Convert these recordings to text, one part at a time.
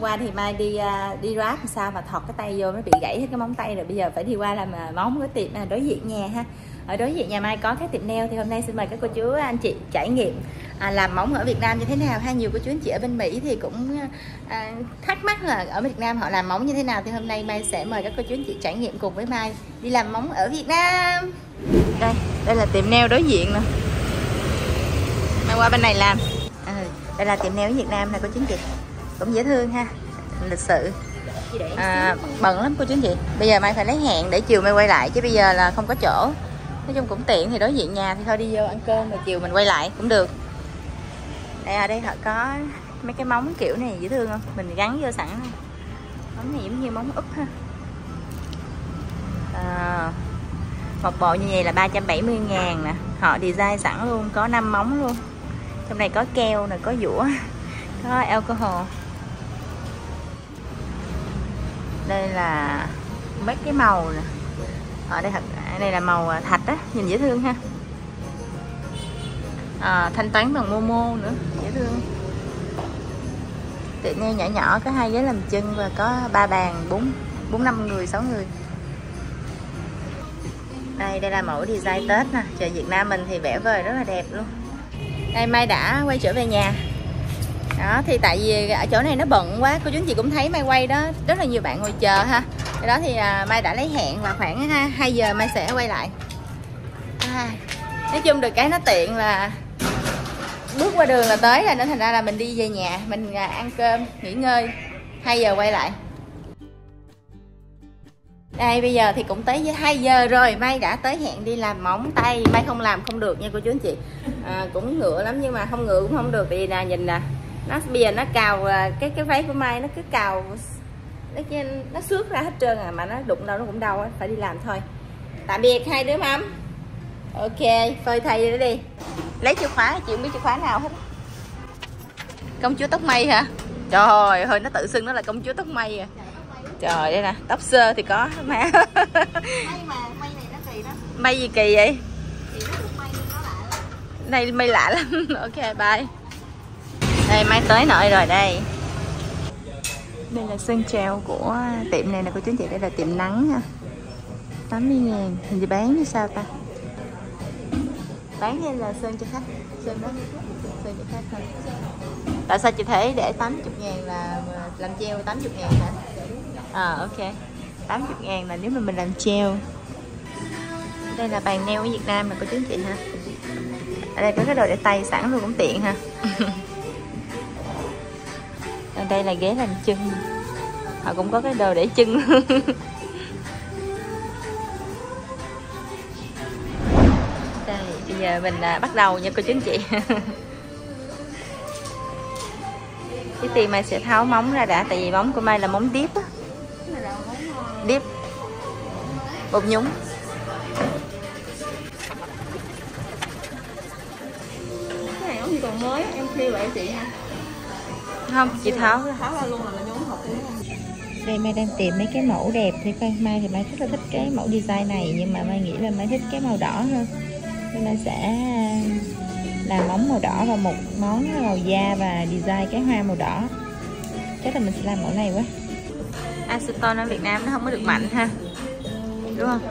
qua thì Mai đi Grab sao mà thọt cái tay vô nó bị gãy hết cái móng tay rồi, bây giờ phải đi qua làm móng cái tiệm đối diện nhà ha. Ở đối diện nhà Mai có cái tiệm nail, thì hôm nay xin mời các cô chú anh chị trải nghiệm làm móng ở Việt Nam như thế nào ha. Nhiều cô chú anh chị ở bên Mỹ thì cũng thắc mắc là ở Việt Nam họ làm móng như thế nào, thì hôm nay Mai sẽ mời các cô chú anh chị trải nghiệm cùng với Mai đi làm móng ở Việt Nam. Đây là tiệm nail đối diện nè, Mai qua bên này làm. Đây là tiệm nail ở Việt Nam nè cô chú anh chị, cũng dễ thương ha, lịch sự. Bận lắm cô chú anh chị. Bây giờ Mai phải lấy hẹn để chiều Mai quay lại, chứ bây giờ là không có chỗ. Nói chung cũng tiện, thì đối diện nhà thì thôi đi vô ăn cơm rồi chiều mình quay lại cũng được. Đây ở đây họ có mấy cái móng kiểu này dễ thương không, mình gắn vô sẵn. Móng này giống như móng úp ha. Một bộ như vậy là 370.000 nè, họ design sẵn luôn, có 5 móng luôn. Trong này có keo nè, có dũa, có alcohol. Đây là mấy cái màu nè, ở đây là màu thạch á, nhìn dễ thương ha. Thanh toán bằng Momo nữa, dễ thương. Tiệm này nhỏ nhỏ, có 2 ghế làm chân và có 3 bàn 4-5 người, 6 người. Đây là mẫu design Tết nè, chợ Việt Nam mình thì vẽ vời rất là đẹp luôn. Đây Mai đã quay trở về nhà. Đó thì tại vì ở chỗ này nó bận quá, cô chú anh chị cũng thấy Mai quay đó, rất là nhiều bạn ngồi chờ ha. Cái đó thì Mai đã lấy hẹn và khoảng 2 giờ Mai sẽ quay lại. Nói chung được cái nó tiện là bước qua đường là tới rồi, nên thành ra là mình đi về nhà, mình ăn cơm, nghỉ ngơi, 2 giờ quay lại. Đây bây giờ thì cũng tới 2 giờ rồi, Mai đã tới hẹn đi làm móng tay. Mai không làm không được nha cô chú anh chị. Cũng ngựa lắm nhưng mà không ngựa cũng không được, vì là nhìn nè, nó bây giờ nó cào cái váy của Mai, nó cứ cào nó xước ra hết trơn mà nó đụng đâu nó cũng đau á, phải đi làm thôi. Tạm biệt hai đứa mắm. Ok, phơi thầy đi. Lấy chìa khóa, chị không biết chìa khóa nào hết. Công chúa tóc mây hả? Trời ơi, nó tự xưng nó là công chúa tóc mây à. Trời, đây nè, tóc sơ thì có má. Mây mà mây này nó kỳ đó. Mây gì kỳ vậy? Thì nó mây nó lạ lắm. Đây mây lạ lắm. Ok, bye. Đây Mai tới nơi rồi đây. Đây là sơn treo của tiệm này nè cô chú anh chị, đây là tiệm nắng ha. 80.000, hình như bán như sao ta? Bán hay là sơn cho khách? Sơn đó, sơn cho khách thôi. Tại sao chị thấy để 80.000 là làm treo 80.000 hả? Ok, 80.000 là nếu mà mình làm treo. Đây là bàn nail ở Việt Nam nè cô chú anh chị ha. Ở đây có cái đồ để tay sẵn luôn cũng tiện ha. Ở đây là ghế làm chân, họ cũng có cái đồ để chân. Đây bây giờ mình bắt đầu nha cô chú anh chị. Trước tiên Mai sẽ tháo móng ra đã, tại vì móng của Mai là móng điếp á. Điếp bột nhúng. Cái này giống như còn mới, em kêu vậy chị ha. Không, chị tháo ra luôn là nhúng hộp luôn. Đây Mai đang tìm mấy cái mẫu đẹp thì coi. Mai thì Mai rất là thích cái mẫu design này, nhưng mà Mai nghĩ là Mai thích cái màu đỏ hơn, nên Mai sẽ làm móng màu đỏ và một món màu da và design cái hoa màu đỏ. Chắc là mình sẽ làm mẫu này quá. Acetone ở Việt Nam nó không có được mạnh ha, đúng không?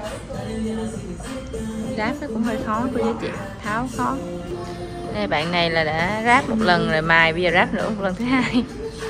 Ráp nó cũng hơi khó cô chú chị, tháo khó. Đây bạn này là đã ráp một lần rồi mài, bây giờ ráp nữa một lần thứ hai.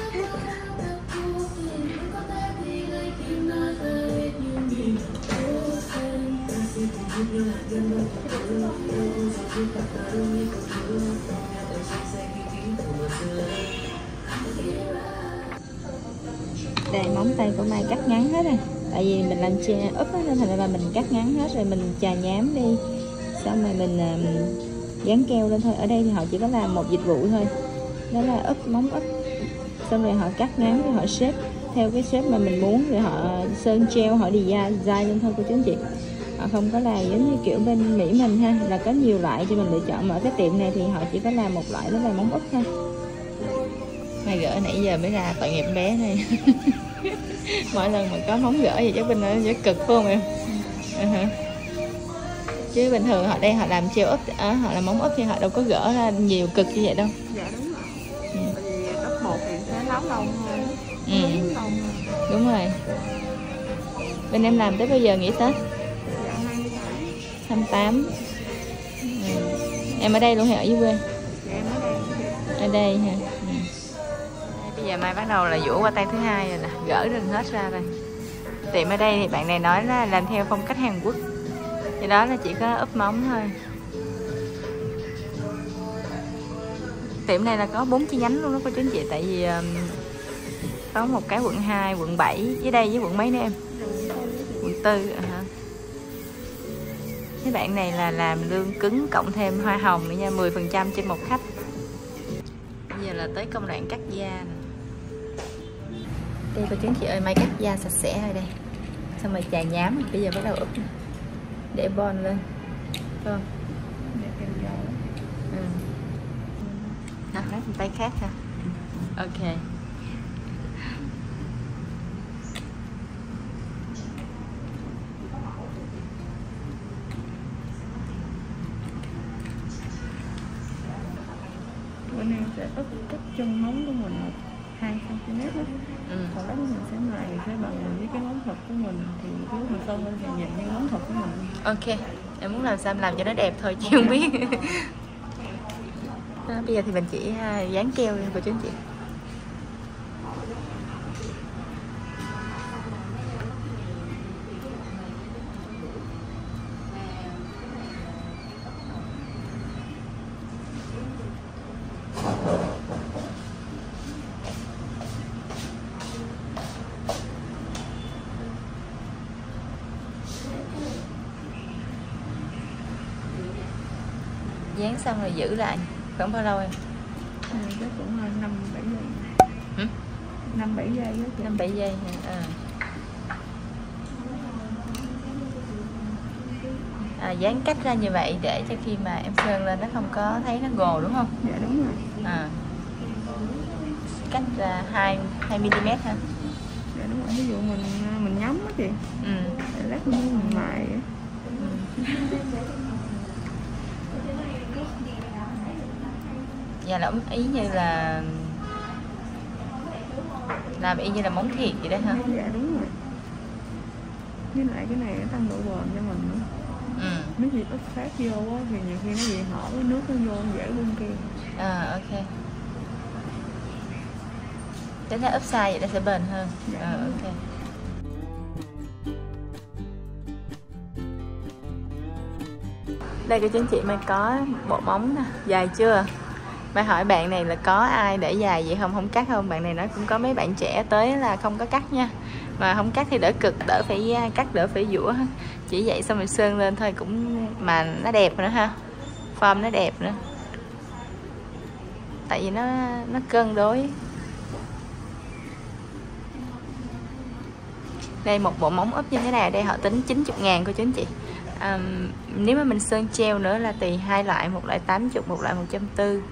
Đây móng tay của Mai cắt ngắn hết rồi, tại vì mình làm che úp nên thành ra mình cắt ngắn hết rồi, mình chà nhám đi, xong rồi mình dán keo lên thôi. Ở đây thì họ chỉ có làm một dịch vụ thôi, đó là úp móng úp, xong rồi họ cắt ngắn rồi họ xếp theo cái shape mà mình muốn, rồi họ sơn treo, họ design lên thôi cô chú anh chị. Họ không có làm giống như kiểu bên Mỹ mình ha, là có nhiều loại cho mình lựa chọn, mà ở cái tiệm này thì họ chỉ có làm một loại, đó là móng úp thôi. Mai gỡ nãy giờ mới ra, tội nghiệp bé này. Mỗi lần mà có móng gỡ gì chắc bên nó rất cực phải không em? Chứ bình thường họ đây họ làm treo úp, họ làm móng úp thì họ đâu có gỡ ra nhiều cực như vậy đâu. Dạ đúng rồi. Tại vì cấp 1 thì sẽ láo lâu hơn. Đúng rồi. Bên em làm tới bao giờ nghỉ Tết? Dạ 28. Em ở đây luôn hay ở dưới quê? Dạ em ở đây. Ở đây hả? Bây giờ Mai bắt đầu là giũa qua tay thứ hai rồi nè, gỡ rừng hết ra rồi. Tiệm ở đây thì bạn này nói là làm theo phong cách Hàn Quốc, thì đó là chỉ có úp móng thôi. Tiệm này là có 4 chi nhánh luôn đó cô chú anh chị, tại vì có một cái quận 2, quận 7 dưới đây với quận mấy nữa em? Quận 4 hả? Cái bạn này là làm lương cứng cộng thêm hoa hồng nữa nha, 10% trên một khách. Bây giờ là tới công đoạn cắt da nè. Đây cô chú anh chị ơi, Mai cắt da sạch sẽ rồi đây. Xong rồi chà nhám, bây giờ bắt đầu úp để bon lên. Phải không? Đó, lấy một tay khác ha. Ok. Bữa nay sẽ úp cắt chân móng của mình 2 cm đó. Còn đó mình sẽ mài sẽ bằng với cái móng thật của mình, thì nếu mình sơn lên thì nhìn như móng thật của mình. Ok, em muốn làm sao em làm cho nó đẹp thôi chứ không biết. Đó, bây giờ thì mình chỉ dán keo lên cô chú anh chị. Dán xong rồi giữ lại khoảng bao lâu em? Chắc cũng 5-7 giây. 5-7 giây đó. 5-7 giây hả? Dán cách ra như vậy để cho khi mà em sơn lên nó không có thấy nó gồ đúng không? Dạ đúng rồi. Cách ra 2 mm ha. Dạ đúng rồi. Ví dụ mình nhắm á chị. Lát nữa mình mài á. Dạ là ý như là làm y như là móng thiệt vậy đó hả? Dạ đúng rồi. Với lại cái này nó tăng độ bền cho mình nữa. Nếu gì úp sát vô á thì nhiều khi nó bị hở, với nước nó vô dễ bung keo. Ok. Tính ra úp sai vậy nó sẽ bền hơn. Ok. Đây cô chú anh chị, Mai có bộ móng nè, dài chưa? Mai hỏi bạn này là có ai để dài vậy không cắt không? Bạn này nói cũng có mấy bạn trẻ tới là không có cắt nha. Mà không cắt thì đỡ cực, đỡ phải cắt, đỡ phải giũa. Chỉ vậy xong rồi sơn lên thôi cũng mà nó đẹp nữa ha. Form nó đẹp nữa. Tại vì nó cân đối. Đây một bộ móng úp như thế này ở đây họ tính 90.000 cô chú anh chị. Nếu mà mình sơn treo nữa là tùy hai loại, một loại 80, một loại 140.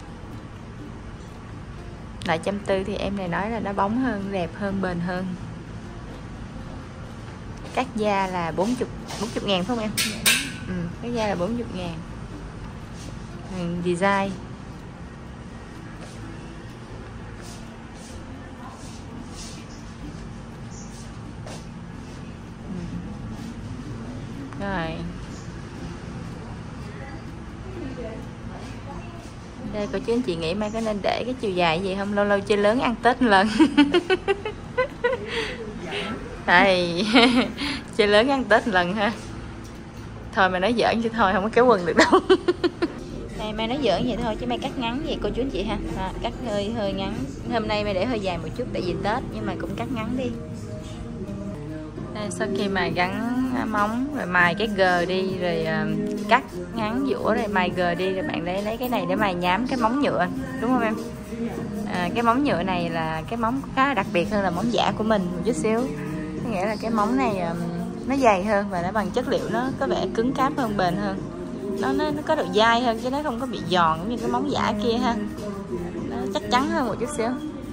Loại 140 thì em này nói là nó bóng hơn, đẹp hơn, bền hơn. Cắt da là 40.000 phải không em? Cắt da là 40.000. Design. Rồi. Đây cô chú anh chị nghĩ Mai có nên để cái chiều dài gì không? Lâu lâu chơi lớn ăn Tết một lần. Đây. Chơi lớn ăn Tết một lần ha. Thôi Mai nói giỡn chứ thôi, không có kéo quần được đâu. Đây Mai nói giỡn vậy thôi chứ Mai cắt ngắn vậy cô chú anh chị ha. Cắt hơi ngắn. Hôm nay Mai để hơi dài một chút tại vì Tết, nhưng mà cũng cắt ngắn đi. Đây, sau khi mà gắn móng rồi mài cái gờ đi rồi cắt ngắn giũa rồi mài gờ đi, rồi bạn lấy cái này để mài nhám cái móng nhựa, đúng không em? Cái móng nhựa này là cái móng khá là đặc biệt hơn là móng giả của mình một chút xíu. Có nghĩa là cái móng này nó dày hơn và nó bằng chất liệu nó có vẻ cứng cáp hơn, bền hơn. Nó có độ dai hơn chứ nó không có bị giòn giống như cái móng giả kia ha. Nó chắc chắn hơn một chút xíu.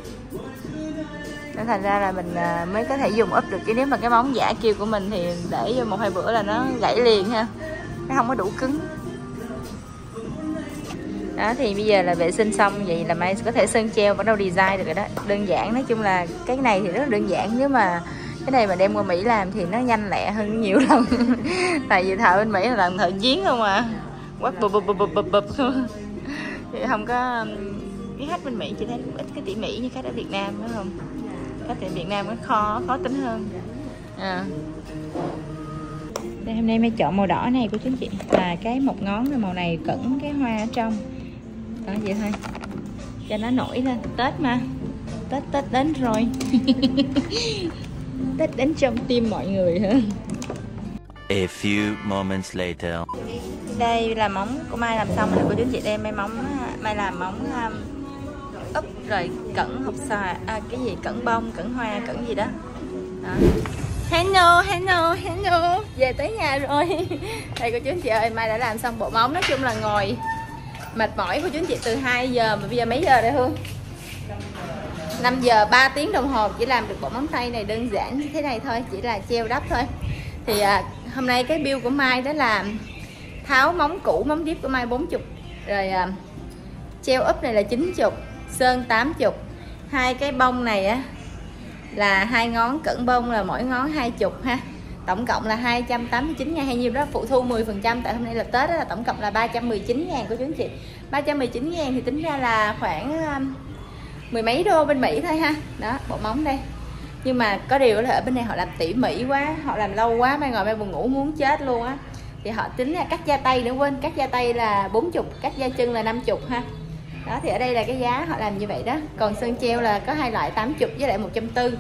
Nên thành ra là mình mới có thể dùng úp được, chứ nếu mà cái móng giả kia của mình thì để vô 1-2 bữa là nó gãy liền ha, nó không có đủ cứng. Đó thì bây giờ là vệ sinh xong vậy là Mai có thể sơn treo bắt đầu design được rồi đó. Đơn giản, nói chung là cái này thì rất là đơn giản, nếu mà cái này mà đem qua Mỹ làm thì nó nhanh lẹ hơn nhiều lần. Tại vì thợ bên Mỹ là làm thợ chiến không à, quát bụp bụp bụp bụp bụp thì không có cái khách bên Mỹ chỉ thấy ít cái tỉ mỉ như khách ở Việt Nam, đúng không? Khách ở Việt Nam nó khó tính hơn. Đây, hôm nay Mai chọn màu đỏ này của chú anh chị, là cái một ngón là màu này cẩn cái hoa ở trong đó, vậy thôi cho nó nổi lên. Tết mà, Tết đến rồi. Tết đến trong tim mọi người hả? A few moments later. Đây là móng của Mai làm xong rồi cô chú anh chị. Đây Mai làm móng úp rồi cẩn hộp xoài, cái gì cẩn bông, cẩn hoa, cẩn gì đó. Hello về tới nhà rồi. Đây cô chú anh chị ơi, Mai đã làm xong bộ móng. Nói chung là ngồi mệt mỏi cô chú anh chị từ 2 giờ mà bây giờ mấy giờ đây Hương? 5 giờ, 3 tiếng đồng hồ chỉ làm được bộ móng tay này đơn giản như thế này thôi, chỉ là treo đắp thôi. Thì hôm nay cái bill của Mai đó là tháo móng cũ, móng deep của Mai 40, rồi treo úp này là 90, sơn 80. Hai cái bông này á là 2 ngón cẩn bông là mỗi ngón 20 ha. Tổng cộng là 289.000 hay nhiêu đó, phụ thu 10%, tại hôm nay là Tết đó, là tổng cộng là 319.000 của chú anh chị. 319.000 thì tính ra là khoảng mười mấy đô bên Mỹ thôi ha. Đó, bộ móng đây. Nhưng mà có điều là ở bên này họ làm tỉ mỉ quá, họ làm lâu quá, Mai ngồi Mai buồn ngủ muốn chết luôn á. Thì họ tính là cắt da tay nữa, quên, cắt da tay là 40, cắt da chân là 50 ha. Đó thì ở đây là cái giá họ làm như vậy đó. Còn sơn treo là có 2 loại, 80 với lại 140.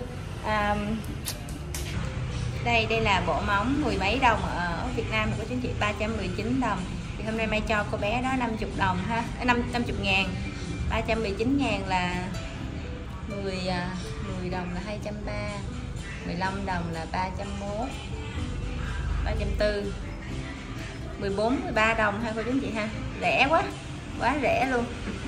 Đây là bộ móng 10 mấy đồng ở Việt Nam của chú chị, 319 đồng. Thì hôm nay Mai cho cô bé đó 50 đồng ha, 50.000. 319.000 là 10 đồng là 230, 15 đồng là 301, 340, 14, 13 đồng ha cô chú chị ha. Rẻ quá rẻ luôn.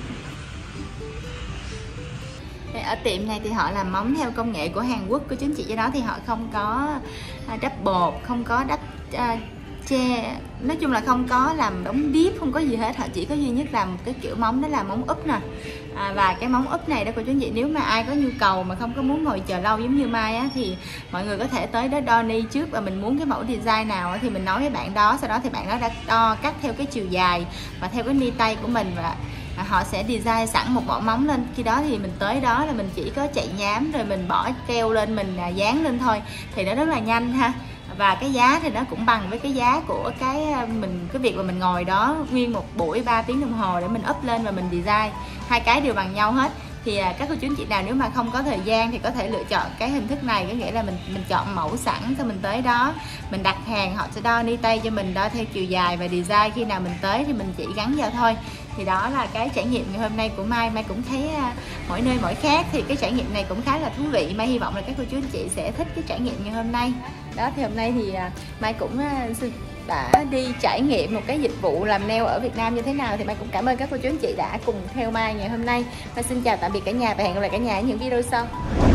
Ở tiệm này thì họ làm móng theo công nghệ của Hàn Quốc của chú anh chị, do đó thì họ không có đắp bột, không có đắp che, nói chung là không có làm đóng deep, không có gì hết. Họ chỉ có duy nhất làm một cái kiểu móng đó là móng úp nè. Và cái móng úp này đó cô chú anh chị, nếu mà ai có nhu cầu mà không có muốn ngồi chờ lâu giống như Mai á, thì mọi người có thể tới đó đo ni trước, và mình muốn cái mẫu design nào thì mình nói với bạn đó, sau đó thì bạn đó đã đo cắt theo cái chiều dài và theo cái ni tay của mình, và họ sẽ design sẵn một mẫu móng lên. Khi đó thì mình tới đó là mình chỉ có chạy nhám rồi mình bỏ keo lên, mình dán lên thôi, thì nó rất là nhanh ha. Và cái giá thì nó cũng bằng với cái giá của cái việc mà mình ngồi đó nguyên một buổi 3 tiếng đồng hồ để mình up lên và mình design, hai cái đều bằng nhau hết. Thì các cô chú anh chị nào nếu mà không có thời gian thì có thể lựa chọn cái hình thức này, có nghĩa là mình chọn mẫu sẵn, xong mình tới đó mình đặt hàng, họ sẽ đo ni tay cho mình, đo theo chiều dài và design, khi nào mình tới thì mình chỉ gắn vào thôi. Thì đó là cái trải nghiệm ngày hôm nay của Mai. Mai cũng thấy mỗi nơi mỗi khác, thì cái trải nghiệm này cũng khá là thú vị. Mai hy vọng là các cô chú anh chị sẽ thích cái trải nghiệm ngày hôm nay. Đó thì hôm nay thì Mai cũng đã đi trải nghiệm một cái dịch vụ làm nail ở Việt Nam như thế nào. Thì Mai cũng cảm ơn các cô chú anh chị đã cùng theo Mai ngày hôm nay. Mai xin chào tạm biệt cả nhà và hẹn gặp lại cả nhà ở những video sau.